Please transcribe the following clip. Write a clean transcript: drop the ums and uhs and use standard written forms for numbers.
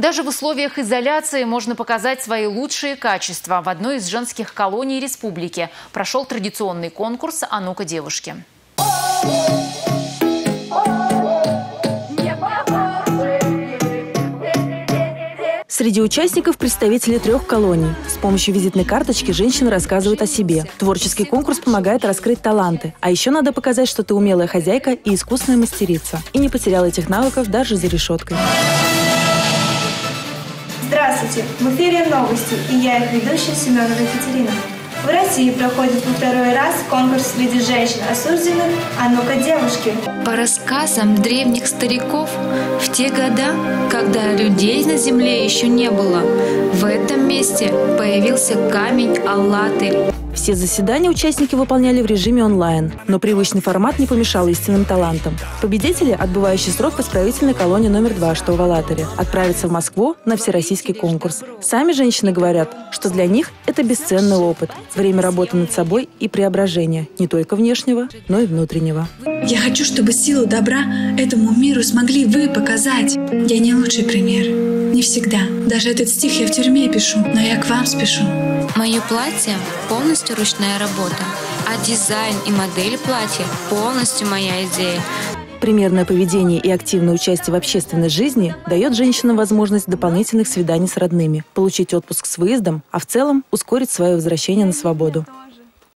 Даже в условиях изоляции можно показать свои лучшие качества. В одной из женских колоний республики прошел традиционный конкурс «А ну-ка, девушки». Среди участников представители 3 колоний. С помощью визитной карточки женщины рассказывают о себе. Творческий конкурс помогает раскрыть таланты. А еще надо показать, что ты умелая хозяйка и искусная мастерица. И не потеряла этих навыков даже за решеткой. Здравствуйте! В эфире новости, и я их ведущая Семенова Екатерина. В России проходит во 2-й раз конкурс среди женщин осужденных «А ну-ка, девушки». По рассказам древних стариков, в те года, когда людей на земле еще не было, в этом месте появился камень Аллатырь. Все заседания участники выполняли в режиме онлайн, но привычный формат не помешал истинным талантам. Победители, отбывающие срок в исправительной колонии номер 2, что в Алатыре, отправятся в Москву на всероссийский конкурс. Сами женщины говорят, что для них это бесценный опыт, время работы над собой и преображения, не только внешнего, но и внутреннего. Я хочу, чтобы силу добра этому миру смогли вы показать. Я не лучший пример. Не всегда. Даже этот стих я в тюрьме пишу, но я к вам спешу. Мое платье полностью ручная работа, а дизайн и модель платья полностью моя идея. Примерное поведение и активное участие в общественной жизни дает женщинам возможность дополнительных свиданий с родными, получить отпуск с выездом, а в целом ускорить свое возвращение на свободу.